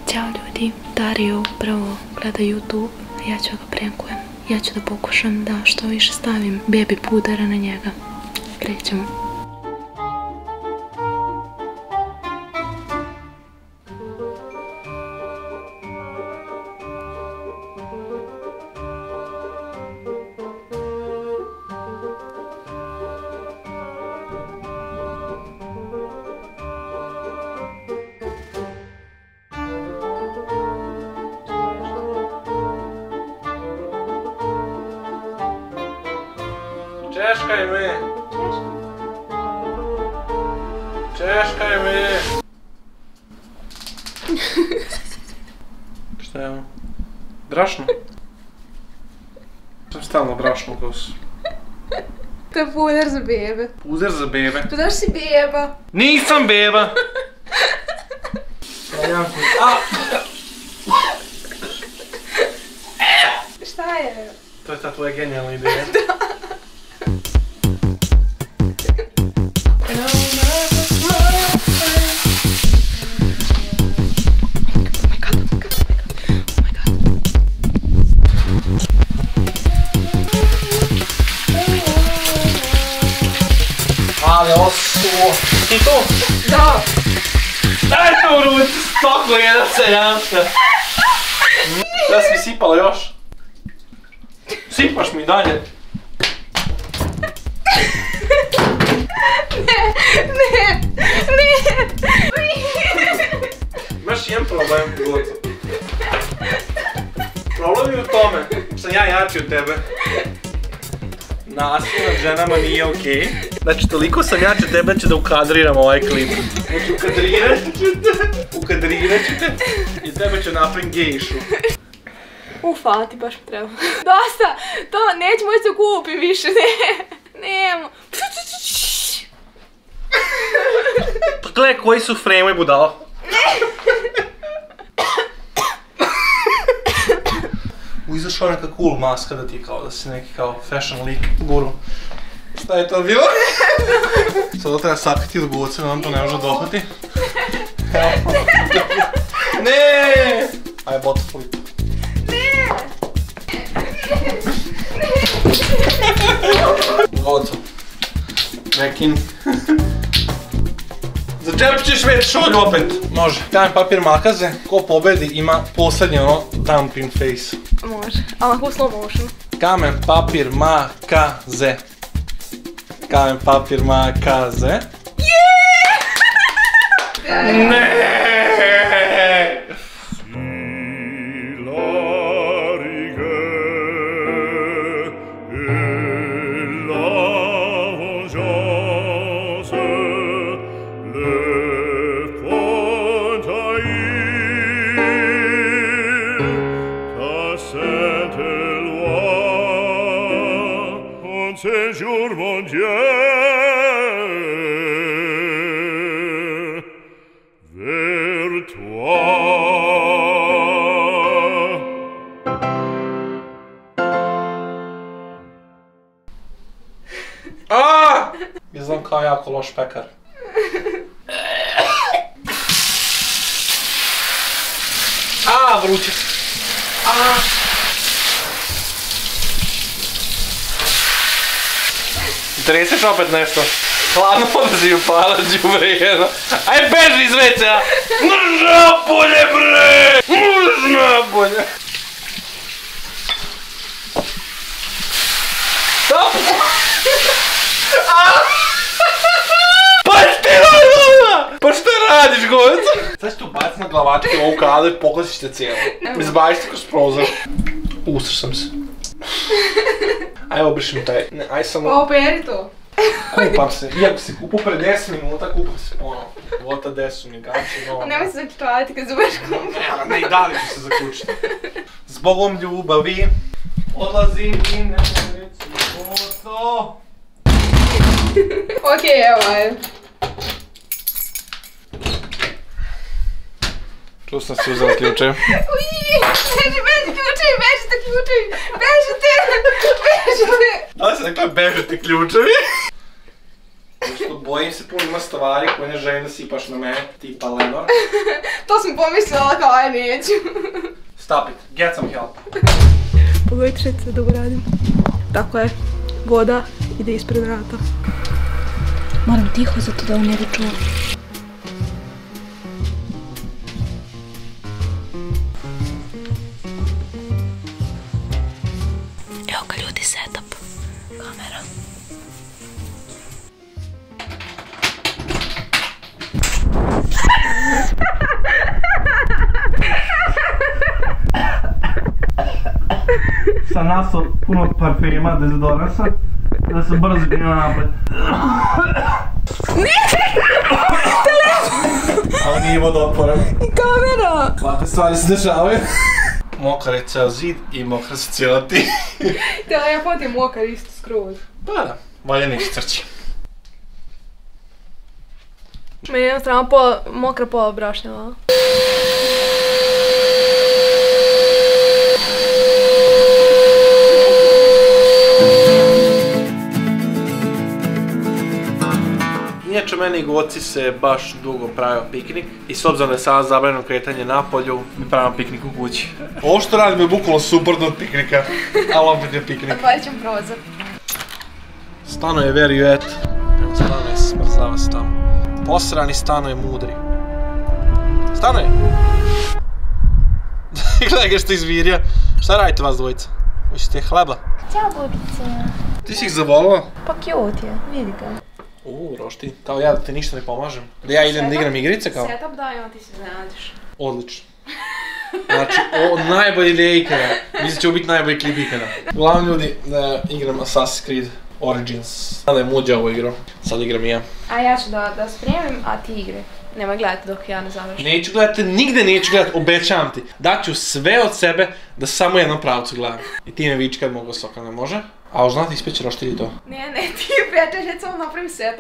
Ćao ljudi, Dario upravo gleda YouTube, a ja ću ga prankujem. Ja ću da pokušam da što više stavim baby pudera na njega. Krećemo. Češkaj me! Češkaj me! Šta je ovo? Brašno? Sam stalno brašno u kosu. To je puder za bebe. Puder za bebe? Pa daš si beba. Nisam beba! Šta je? To je ta tvoja genijalna ideja. Ali ovo... Ti to? Da! Daj to u ruci, stoko jedna seljanska! Da si mi sipala još? Sipaš mi dalje! Ne! Imaš jedan problem, Goco. Problem je u tome što sam ja jači od tebe. Nasilje nad ženama nije okej. Znači, toliko sam jači od tebe da ću da ukadriram ovaj klip. Znači, ukadrirat ću te i tebe ću napravim gejšu. Hvala ti, baš mi treba. Dosta! To neću moći se kupim više, ne! Nemo! Pa gledaj koji su frame-ovi budala. Izašla neka cool maska da ti kao da si neki kao fashion lik guru. Šta je to bilo? Sada treba sakriti od Goce, da nam to ne može dohvati. Ne! Aj, bot flip. Goco. Nekin. Začepit ćeš već šolj opet. Može. Kamen, papir, makaze. Ko pobedi ima poslednje ono dumping face. Može. Ali ako u slow motion. Kamen, papir, makaze. Kamen, papir, makaze. Ne! Séjour mon Dieu vers toi. Izgledam kao jako loš pekar. Vruće. Treseš opet nešto. Hladno odlazi upala, đubre jedno. Aj beži iz WC-a! Mrž napolje, bre! Mrž napolje! Pa ti radiš? Pa šta radiš, Govica? Sad ću tu baciti na glavačke ovu kadu i poklasiš te cijelo. Izbaviš te kroz prozor. Usrš sam se. Aj obrišim taj, ne, aj samo... Operi to. Kupam se, iako si kupao pre 10 minuta, kupam se ponovo. Vota 10 mi gači, no... Nemoj se zaključavati kad zubeš kupa. Ne, i dalje ću se zaključiti. Zbogom ljubavi, odlazim i ne reći foto. Okej, evo, ajde. Čuo sam se uzela ključevi. Beži ključevi, bežite ključevi, bežite. Da li se rekla bežite ključevi? Što bojim se puno ima stvari koje ne želim da sipaš na mene, tipa Lenor. To sam pomislila kao aj neću. Stop it, get some help. Pogledajte što sad ovo radim. Tako je, voda ide ispred vrata. Moram tiho zato da on ne bi čuo. Evo ga ljudi, setup. Kamera. Sam nastao puno parfema, dezodoransa, da sam brzo gledao napred. Ali nije vodootporan. Kamera! Ovakve stvari se dešavaju. Mokar je ceo zid i mokra se cijela ti. Telefon je mokar isto skroz. Pa da, valje neki crći. Meni je jednostavno mokra pola brašnjava. Inače, meni i Goci se baš dugo pravio piknik i s obzirom da je sada zabranjeno kretanje napolju, mi pravimo piknik u kući. Ovo što radim je bukvalno suprotno od piknika, ali opet je piknik. Otvorit ćemo prozor. Stanuje Verijuet, evo stanuje, smrzava se tamo. Posrani stanuje mudri. Stanuje! Gledaj ga što izvirja. Šta radite vas dvojica? Hoćete hleba? Ćao, Bobice. Ti si ih zavolila? Pa cute je, vidi ga. Rošti, kao ja da ti ništa ne pomažem. Da ja idem da igram igrice kao? Setup da i onda ti se iznenadiš. Odlično. Znači, najbolji ideja ikada. Mislim da će ovo biti najbolji klip ikada. Uglavnom ljudi, da igram Assassin's Creed Origins. Sada je Muđa ovo igrao, sad igram i ja. A ja ću da spremim, a ti igre. Nemoj gledati dok ja ne završim. Neću gledati, nigde neću gledati, obećavam ti. Daću sve od sebe da samo u jednom pravcu gledam. I ti me viči kad mogu soka, ne može? A už znate ispeći roštilj i to? Ne, ti pečeš, ja samo napravim setup.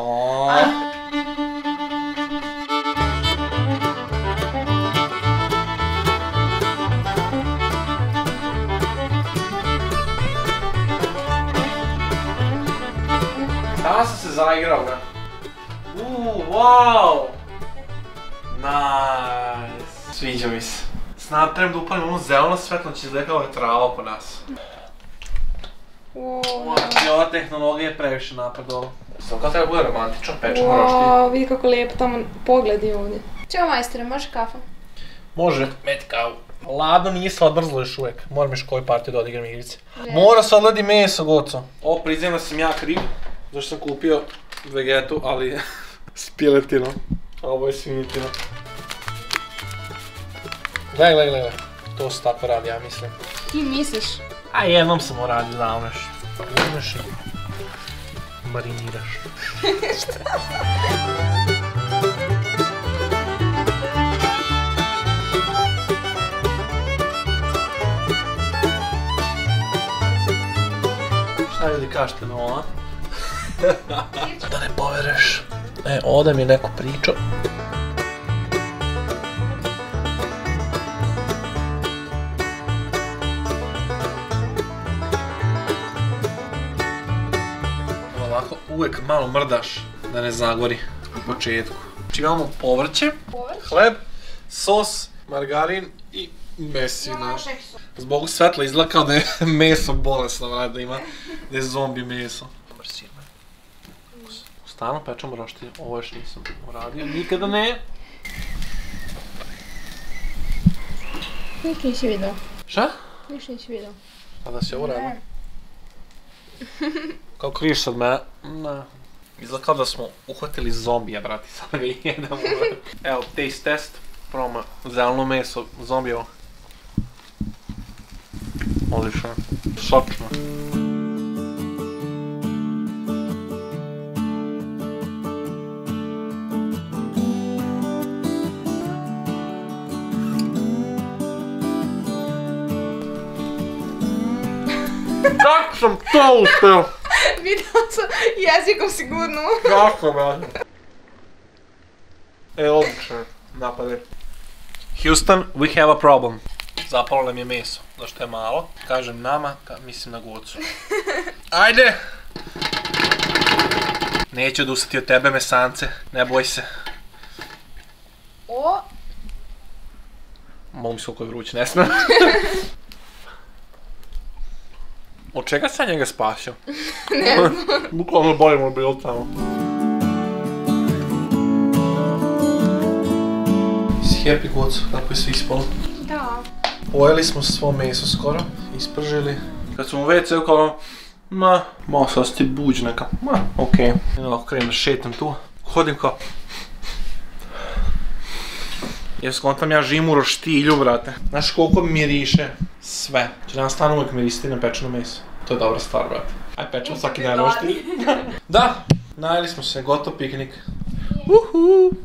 Tamo sam se zaigrao ga. Wow! Nice! Sviđa mi se. Snad trebam da upalim ono zeleno svetlo, će izgleda kao je trava oko nas. I ova tehnologija je previše napredovala. Samo kao treba bude romantično, pečemo roštilj. Vidi kako lijepo tamo pogledi ovdje. Ćao majstore, može kafa? Može, meti kavu. Ladno nije se odmrzlo još uvijek. Moram još koju partiju da odigram igrice. Mora se odledi meso, Goco. Ovo priznajem da sam ja kriv, zašto sam kupio vegetu, ali s piletinom. A ovo je svinjetina. Gledaj. To se tako radi, ja mislim. Ti misliš? A jednom sam uradio davno još. Uzmeš i mariniraš. Šta ljudi kažete na ovo? Da ne povereš. Ovdje mi je neko pričao. Ovako uvijek malo mrdaš da ne zagori u početku. Znači imamo povrće, hleb, sos, margarin i mesina. Zbog svetla izgleda kao da je meso bolesno, da ima, da je zombi meso. U stanu pečemo roštilj, ovo još nisam uradio, nikada ne. Ništa nisi vidio. Šta? Ništa nisi vidio. A da si ovo radila? Kao kriš sad me, izgleda kao da smo uhvatili zombija, brati, sad ga jedemo. Evo, taste test, probamo zeleno meso zombijevo. Odlično, sočno. Kako sam to uspeo? Vidio sam jezikom sigurno. Kako, brate? Odlično, napade. Houston, we have a problem. Zapalo nam je meso, zašto je malo. Kažem nama, mislim na Gocu. Ajde! Neću odustati od tebe, mesance. Ne boj se. O! Mogu mi se koliko je vruće, ne smijem. Od čega sam njega spasio? Ne znam. Bukvalno bolje mu bilo tamo. Si happy goc, kako je sve ispalo? Da. Pojeli smo svo meso skoro, ispržili. Kad smo u WC-u kao, malo se osjeti buđ neka, okej. I ovako krenem da šetam tu, hodim kao... Jer skontam ja živim u roštilju, brate. Znaš koliko miriše sve. Će nam stvarno uvijek mirisati na pečeno meso. To je dobra stvar, brate. Aj pečemo svaki dan roštilj. Da, najeli smo se, gotov piknik.